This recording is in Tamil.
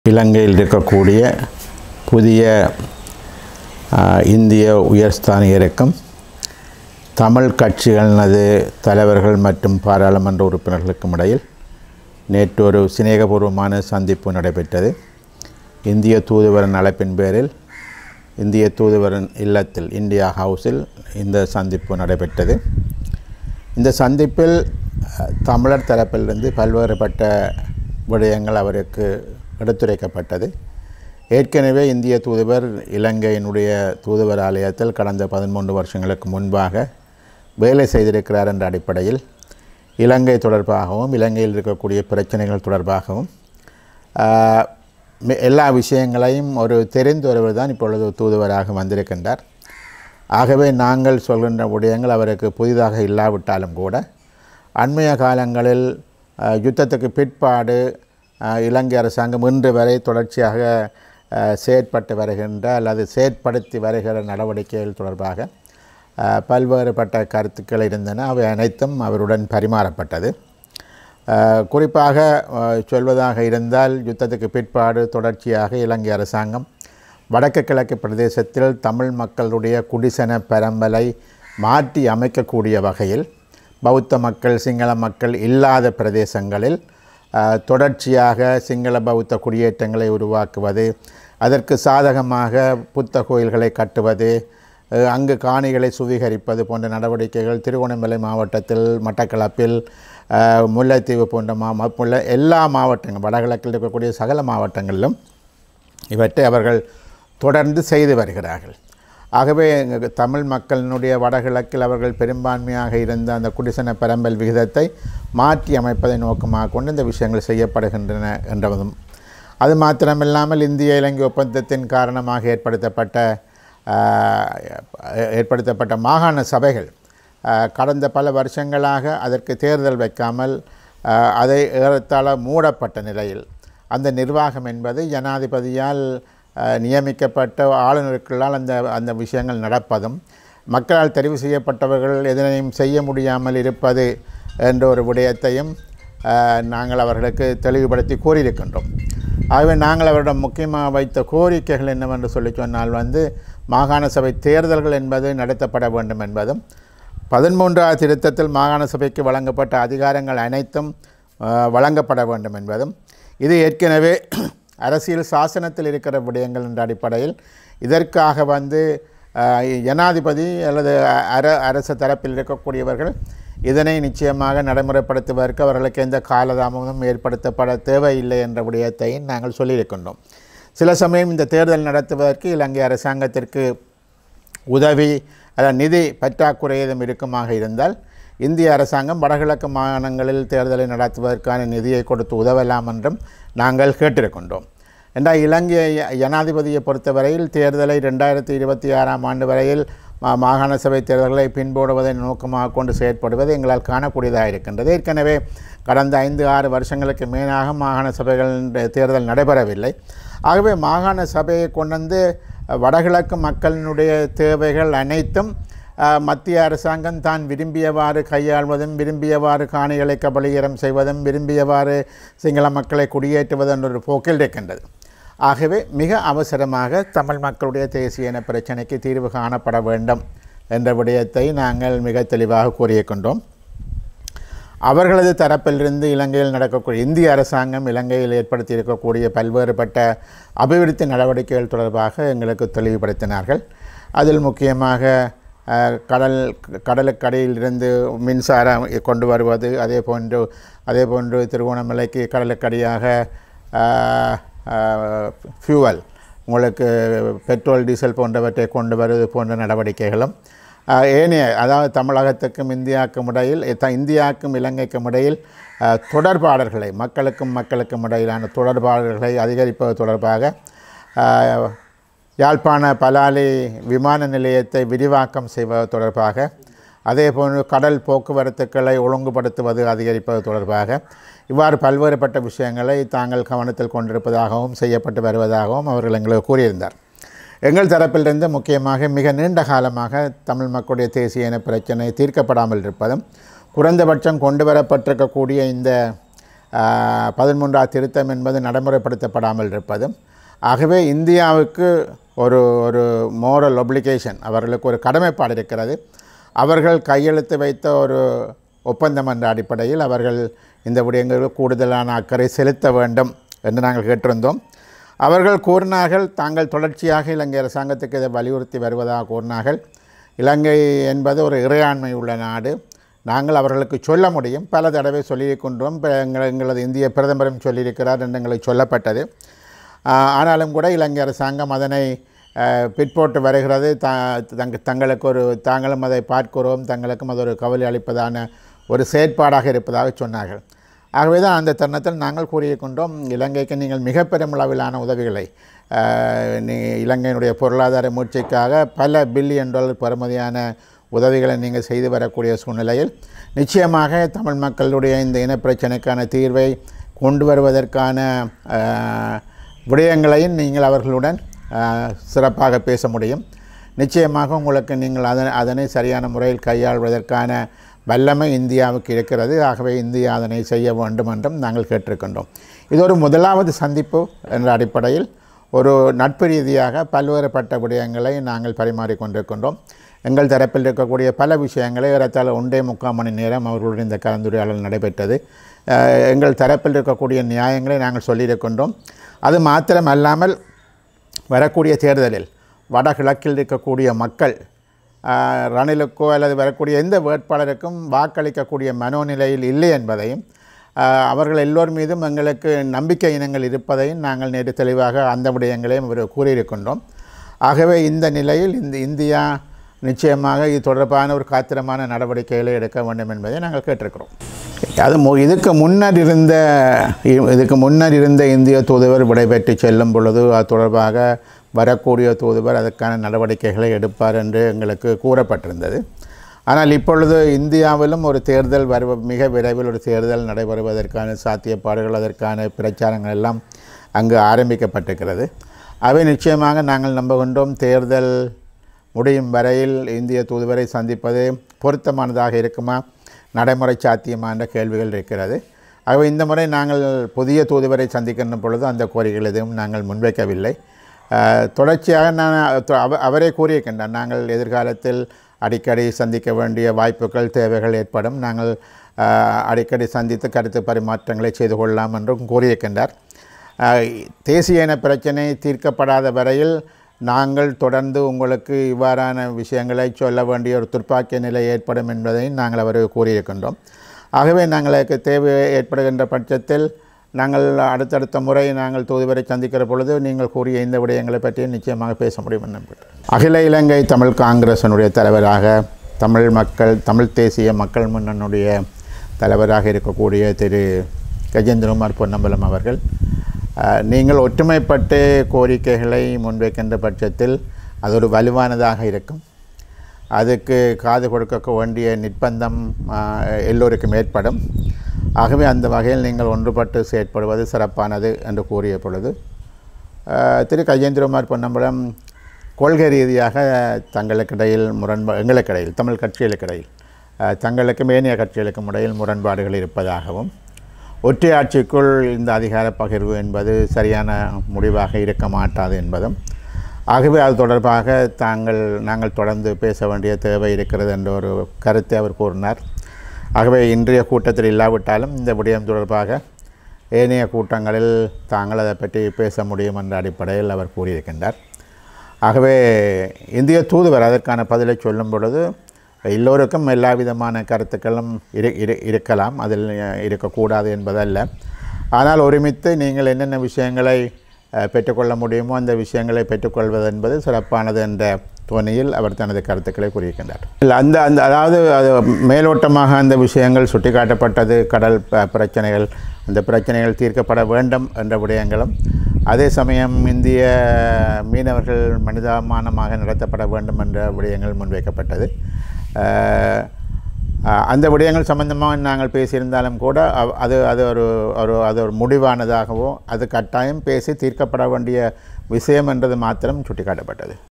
இலங்கையில் இருக்கக்கூடிய புதிய இந்திய உயர்ஸ்தானிகருக்கும் தமிழ் கட்சிகளது தலைவர்கள் மற்றும் பாராளுமன்ற உறுப்பினர்களுக்கும் இடையில் நேற்று ஒரு சிநேகபூர்வமான சந்திப்பு நடைபெற்றது. இந்திய தூதுவரின் அழைப்பின் பேரில் இந்திய தூதுவரின் இல்லத்தில் இந்தியா ஹவுஸில் இந்த சந்திப்பு நடைபெற்றது. இந்த சந்திப்பில் தமிழர் தரப்பிலிருந்து பல்வேறுபட்ட விடயங்கள் அவருக்கு எடுத்துரைக்கப்பட்டது. ஏற்கனவே இந்திய தூதுவர் இலங்கையினுடைய தூதுவர் ஆலயத்தில் கடந்த 13 வருஷங்களுக்கு முன்பாக வேலை செய்திருக்கிறார் என்ற அடிப்படையில் இலங்கை தொடர்பாகவும் இலங்கையில் இருக்கக்கூடிய பிரச்சனைகள் தொடர்பாகவும் எல்லா விஷயங்களையும் தெரிந்த ஒருவர் தான் இப்பொழுது தூதுவராக வந்திருக்கின்றார். ஆகவே நாங்கள் சொல்கின்ற விடயங்கள் அவருக்கு புதிதாக இல்லாவிட்டாலும் கூட அண்மைய காலங்களில் யுத்தத்துக்கு பிற்பாடு இலங்கை அரசாங்கம் இன்று வரை தொடர்ச்சியாக செயற்பட்டு வருகின்ற அல்லது செயற்படுத்தி வருகிற நடவடிக்கைகள் தொடர்பாக பல்வேறுபட்ட கருத்துக்கள் இருந்தன. அவை அனைத்தும் அவருடன் பரிமாறப்பட்டது. குறிப்பாக சொல்வதாக இருந்தால் யுத்தத்துக்கு பிற்பாடு தொடர்ச்சியாக இலங்கை அரசாங்கம் வடக்கு கிழக்கு பிரதேசத்தில் தமிழ் மக்களுடைய குடிசன பரம்பலை மாற்றி அமைக்கக்கூடிய வகையில் பௌத்த மக்கள் சிங்கள மக்கள் இல்லாத பிரதேசங்களில் தொடர்ச்சியாக சிங்கள பௌத்த குடியேற்றங்களை உருவாக்குவது, அதற்கு சாதகமாக புத்த கோயில்களை கட்டுவது, அங்கு காணிகளை சுவீகரிப்பது போன்ற நடவடிக்கைகள் திருகோணமலை மாவட்டத்தில், மட்டக்களப்பில், முல்லைத்தீவு போன்ற எல்லா மாவட்டங்கள் வடகிழக்கில் இருக்கக்கூடிய சகல மாவட்டங்களிலும் இவற்றை அவர்கள் தொடர்ந்து செய்து வருகிறார்கள். ஆகவே தமிழ் மக்களினுடைய வடகிழக்கில் அவர்கள் பெரும்பான்மையாக இருந்த அந்த குடிசன பரம்பல் விகிதத்தை மாற்றி அமைப்பதை நோக்கமாக கொண்டு இந்த விஷயங்கள் செய்யப்படுகின்றன என்றதும், அது மாத்திரமில்லாமல் இந்திய இலங்கை ஒப்பந்தத்தின் காரணமாக ஏற்படுத்தப்பட்ட மாகாண சபைகள் கடந்த பல வருஷங்களாக அதற்கு தேர்தல் வைக்காமல் அதை ஏறத்தாழ மூடப்பட்ட நிலையில் அந்த நிர்வாகம் என்பது ஜனாதிபதியால் நியமிக்கப்பட்ட ஆளுநருக்களால் அந்த விஷயங்கள் நடப்பதும், மக்களால் தெரிவு செய்யப்பட்டவர்கள் எதனையும் செய்ய முடியாமல் இருப்பது என்ற ஒரு விடயத்தையும் நாங்கள் அவர்களுக்கு தெளிவுபடுத்தி கூறியிருக்கின்றோம். ஆகவே நாங்கள் அவரிடம் முக்கியமாக வைத்த கோரிக்கைகள் என்னவென்று சொல்லி சொன்னால் மாகாண சபை தேர்தல்கள் என்பது நடத்தப்பட வேண்டும் என்பதும், 13வது திருத்தத்தில் மாகாண சபைக்கு வழங்கப்பட்ட அதிகாரங்கள் அனைத்தும் வழங்கப்பட வேண்டும் என்பதும், இது ஏற்கனவே அரசியல் சாசனத்தில் இருக்கிற விடயங்கள் என்ற அடிப்படையில் இதற்காக ஜனாதிபதி அல்லது அரசு தரப்பில் இருக்கக்கூடியவர்கள் இதனை நிச்சயமாக நடைமுறைப்படுத்துவதற்கு அவர்களுக்கு எந்த காலதாமதமும் ஏற்படுத்தப்பட தேவையில்லை என்ற விடயத்தை நாங்கள் சொல்லியிருக்கின்றோம். சில சமயம் இந்த தேர்தல் நடத்துவதற்கு இலங்கை அரசாங்கத்திற்கு உதவி நிதி பற்றாக்குறை ஏதும் இருக்குமாக இருந்தால் இந்திய அரசாங்கம் வடகிழக்கு மாகாணங்களில் தேர்தலை நடத்துவதற்கான நிதியை கொடுத்து உதவலாம் என்றும் நாங்கள் கேட்டிருக்கின்றோம். என்றால் இலங்கை ஜனாதிபதியை பொறுத்தவரையில் தேர்தலை 2026ஆம் ஆண்டு வரையில் மாகாண சபை தேர்தல்களை பின்போடுவதை நோக்கமாக கொண்டு செயற்படுவது எங்களால் காணக்கூடியதாக இருக்கின்றது. ஏற்கனவே கடந்த 5-6 வருஷங்களுக்கு மேலாக மாகாண சபைகள் தேர்தல் நடைபெறவில்லை. ஆகவே மாகாண சபையை கொண்டு வடகிழக்கு மக்களினுடைய தேவைகள் அனைத்தும் மத்திய அரசாங்கம் தான் விரும்பியவாறு கையாள்வதும், விரும்பியவாறு காணிகளை கபளீகரம் செய்வதும், விரும்பியவாறு சிங்கள மக்களை குடியேற்றுவது என்ற ஒரு போக்கில் இருக்கின்றது. ஆகவே மிக அவசரமாக தமிழ் மக்களுடைய தேசிய இன பிரச்சனைக்கு தீர்வு காணப்பட வேண்டும் என்ற விடயத்தை நாங்கள் மிக தெளிவாக கூறியிருக்கின்றோம். அவர்களது தரப்பிலிருந்து இலங்கையில் நடக்கக்கூடிய இந்திய அரசாங்கம் இலங்கையில் ஏற்படுத்தி இருக்கக்கூடிய பல்வேறுபட்ட அபிவிருத்தி நடவடிக்கைகள் தொடர்பாக எங்களுக்கு தெளிவுபடுத்தினார்கள். அதில் முக்கியமாக கடலுக்கடியிலிருந்து மின்சாரம் கொண்டு வருவது, அதே போன்று திருகோணமலைக்கு கடலுக்கடியாக ஃபியூவல் உங்களுக்கு பெட்ரோல் டீசல் போன்றவற்றை கொண்டு வருவது போன்ற நடவடிக்கைகளும் ஏனைய அதாவது தமிழகத்துக்கும் இந்தியாவுக்கும் இலங்கைக்கும் இடையில் தொடர்பாடல்களை மக்களுக்கும் இடையிலான தொடர்பாடல்களை அதிகரிப்பது தொடர்பாக யாழ்ப்பாண பலாலி விமான நிலையத்தை விரிவாக்கம் செய்வது தொடர்பாக, அதேபோன்று கடல் போக்குவரத்துக்களை ஒழுங்குபடுத்துவது அதிகரிப்பது தொடர்பாக இவ்வாறு பல்வேறுபட்ட விஷயங்களை தாங்கள் கவனத்தில் கொண்டிருப்பதாகவும் செய்யப்பட்டு வருவதாகவும் அவர்கள் எங்களுக்கு கூறியிருந்தார். எங்கள் தரப்பிலிருந்து முக்கியமாக மிக நீண்ட காலமாக தமிழ் மக்களுடைய தேசிய இன பிரச்சனை தீர்க்கப்படாமல் இருப்பதும், குறைந்தபட்சம் கொண்டு வரப்பட்டிருக்கக்கூடிய இந்த 13ஆம் திருத்தம் என்பது நடைமுறைப்படுத்தப்படாமல் இருப்பதும், ஆகவே இந்தியாவுக்கு ஒரு ஒரு மோரல் ஒப்ளிகேஷன், அவர்களுக்கு ஒரு கடமைப்பாடு இருக்கிறது. அவர்கள் கையெழுத்து வைத்த ஒரு ஒப்பந்தம் என்ற அடிப்படையில் அவர்கள் இந்த விடயங்களில் கூடுதலான அக்கறை செலுத்த வேண்டும் என்று நாங்கள் கேட்டிருந்தோம். அவர்கள் கூறினார்கள், தாங்கள் தொடர்ச்சியாக இலங்கை அரசாங்கத்துக்கு இதை வலியுறுத்தி வருவதாக கூறினார்கள். இலங்கை என்பது ஒரு இறையாண்மை உள்ள நாடு, நாங்கள் அவர்களுக்கு சொல்ல முடியும், பல தடவை சொல்லியிருக்கின்றோம், எங்களது இந்திய பிரதமரும் சொல்லியிருக்கிறார் என்று எங்களுக்கு சொல்லப்பட்டது. ஆனாலும் கூட இலங்கை அரசாங்கம் அதனை பிற்போட்டு வருகிறது. தங்களுக்கு தாங்களும் அதை பார்க்கிறோம், தங்களுக்கும் அது ஒரு கவலை அளிப்பதான ஒரு செயற்பாடாக இருப்பதாக சொன்னார்கள். ஆகவே தான் அந்த தருணத்தில் நாங்கள் கூறியிருக்கின்றோம், இலங்கைக்கு நீங்கள் மிக பெருமளவிலான உதவிகளை இலங்கையினுடைய பொருளாதார முயற்சிக்காக பல பில்லியன் டாலர் பெறுமதியான உதவிகளை நீங்கள் செய்து வரக்கூடிய சூழ்நிலையில் நிச்சயமாக தமிழ் மக்களுடைய இந்த இனப்பிரச்சனைக்கான தீர்வை கொண்டு வருவதற்கான விடயங்களையும் நீங்கள் அவர்களுடன் சிறப்பாக பேச முடியும். நிச்சயமாக உங்களுக்கு நீங்கள் அதனை சரியான முறையில் கையாள்வதற்கான வல்லமை இந்தியாவுக்கு இருக்கிறது. ஆகவே இந்தியா அதனை செய்ய வேண்டும் என்றும் நாங்கள் கேட்டிருக்கின்றோம். இது ஒரு முதலாவது சந்திப்பு என்ற அடிப்படையில் ஒரு நட்பு ரீதியாக பல்வேறுபட்ட விடயங்களை நாங்கள் பரிமாறிக்கொண்டிருக்கின்றோம். எங்கள் தரப்பில் இருக்கக்கூடிய பல விஷயங்களை ஏறத்தாழ 1.25 மணி நேரம் அவர்களுடைய இந்த கலந்துரையாடல் நடைபெற்றது. எங்கள் தரப்பில் இருக்கக்கூடிய நியாயங்களை நாங்கள் சொல்லியிருக்கின்றோம். அது மாத்திரமல்லாமல் வரக்கூடிய தேர்தலில் வடகிழக்கில் இருக்கக்கூடிய மக்கள் ரணிலுக்கோ அல்லது வரக்கூடிய எந்த வேட்பாளருக்கும் வாக்களிக்கக்கூடிய மனோநிலையில் இல்லை என்பதையும், அவர்கள் எல்லோர் மீதும் எங்களுக்கு நம்பிக்கை இனங்கள் இருப்பதையும் நாங்கள் நேற்று தெளிவாக அந்த விடயங்களையும் கூறியிருக்கின்றோம். ஆகவே இந்த நிலையில் இந்தியா நிச்சயமாக இது தொடர்பான ஒரு காத்திரமான நடவடிக்கைகளை எடுக்க வேண்டும் என்பதை நாங்கள் கேட்டிருக்கிறோம். அது இதுக்கு முன்னர் இருந்த இந்திய தூதுவர் விடைபெற்று செல்லும் பொழுது அது தொடர்பாக வரக்கூடிய தூதுவர் அதற்கான நடவடிக்கைகளை எடுப்பார் என்று எங்களுக்கு கூறப்பட்டிருந்தது. ஆனால் இப்பொழுது இந்தியாவிலும் ஒரு தேர்தல் மிக விரைவில் ஒரு தேர்தல் நடைபெறுவதற்கான சாத்தியப்பாடுகள், அதற்கான பிரச்சாரங்கள் எல்லாம் அங்கு ஆரம்பிக்கப்பட்டிருக்கிறது. அவை நிச்சயமாக நாங்கள் நம்புகின்றோம், தேர்தல் முடியும் வரையில் இந்திய தூதுவரை சந்திப்பது பொருத்தமானதாக இருக்குமா, நடைமுறை சாத்தியமா என்ற கேள்விகள் இருக்கிறது. ஆகவே இந்த முறை நாங்கள் புதிய தூதுவரை சந்திக்கின்ற பொழுது அந்த கோரிக்கைகள் எதுவும் நாங்கள் முன்வைக்கவில்லை. தொடர்ச்சியாக அவரே கூறியிருக்கின்றார், நாங்கள் எதிர்காலத்தில் அடிக்கடி சந்திக்க வேண்டிய வாய்ப்புகள் தேவைகள் ஏற்படும், நாங்கள் அடிக்கடி சந்தித்து கருத்து பரிமாற்றங்களை செய்து கொள்ளலாம் என்றும் கூறியிருக்கின்றார். தேசிய இன பிரச்சனை தீர்க்கப்படாத வரையில் நாங்கள் தொடர்ந்து உங்களுக்கு இவ்வாறான விஷயங்களை சொல்ல வேண்டிய ஒரு துர்ப்பாக்கிய நிலை ஏற்படும் என்பதையும் நாங்கள் அவருக்கு கூறியிருக்கின்றோம். ஆகவே நாங்களுக்கு தேவை ஏற்படுகின்ற பட்சத்தில் நாங்கள் அடுத்தடுத்த முறை நாங்கள் தூதுவரை சந்திக்கிற பொழுது நீங்கள் கூறிய இந்த விடயங்களை பற்றி நிச்சயமாக பேச முடியும் என்று. அகில இலங்கை தமிழ் காங்கிரஸினுடைய தலைவராக, தமிழ் தேசிய மக்கள் முன்னணியுடைய தலைவராக இருக்கக்கூடிய திரு கஜேந்திரகுமார் பொன்னம்பலம் அவர்கள், நீங்கள் ஒற்றுமைப்பட்டு கோரிக்கைகளை முன்வைக்கின்ற பட்சத்தில் அது ஒரு வலுவானதாக இருக்கும். அதுக்கு காது கொடுக்க வேண்டிய நிர்பந்தம் எல்லோருக்கும் ஏற்படும். ஆகவே அந்த வகையில் நீங்கள் ஒன்றுபட்டு செயற்படுவது சிறப்பானது என்று கூறிய பொழுது திரு கஜேந்திரகுமார் பொன்னம்பலம் கொள்கை ரீதியாக தங்களுக்கிடையில் எங்களுக்கிடையில் தமிழ் கட்சிகளுக்கிடையில் தங்களுக்கும் ஏனைய கட்சிகளுக்கும் இடையில் முரண்பாடுகள் இருப்பதாகவும், ஒற்றையாட்சிக்குள் இந்த அதிகார பகிர்வு என்பது சரியான முடிவாக இருக்க மாட்டாது என்பதும், ஆகவே அது தொடர்பாக நாங்கள் தொடர்ந்து பேச வேண்டிய தேவை இருக்கிறது என்ற ஒரு கருத்தை அவர் கூறினார். ஆகவே இன்றைய கூட்டத்தில் இல்லாவிட்டாலும் இந்த விடயம் தொடர்பாக ஏனைய கூட்டங்களில் தாங்கள் அதை பற்றி பேச முடியும் என்ற அடிப்படையில் அவர் கூறியிருக்கின்றார். ஆகவே இந்திய தூதுவர் அதற்கான பதிலை சொல்லும் பொழுது எல்லோருக்கும் எல்லா விதமான கருத்துக்களும் இருக்கலாம், அதில் இருக்கக்கூடாது என்பதல்ல. ஆனால் ஒருமித்து நீங்கள் என்னென்ன விஷயங்களை பெற்றுக்கொள்ள முடியுமோ அந்த விஷயங்களை பெற்றுக்கொள்வது என்பது சிறப்பானது என்ற துணியில் அவர் தனது கருத்துக்களை கூறியிருக்கின்றார். அதாவது மேலோட்டமாக அந்த விஷயங்கள் சுட்டிக்காட்டப்பட்டது, கடல் பிரச்சனைகள், அந்த பிரச்சனைகள் தீர்க்கப்பட வேண்டும் என்ற விடயங்களும், அதே சமயம் இந்திய மீனவர்கள் மனிதாபிமானமாக நடத்தப்பட வேண்டும் என்ற விடயங்கள் முன்வைக்கப்பட்டது. அந்த விடயங்கள் சம்பந்தமாக நாங்கள் பேசியிருந்தாலும் கூட அது ஒரு முடிவானதாகவோ அது கட்டாயம் பேசி தீர்க்கப்பட வேண்டிய விஷயம் என்றது மாத்திரம் சுட்டிக்காட்டப்பட்டது.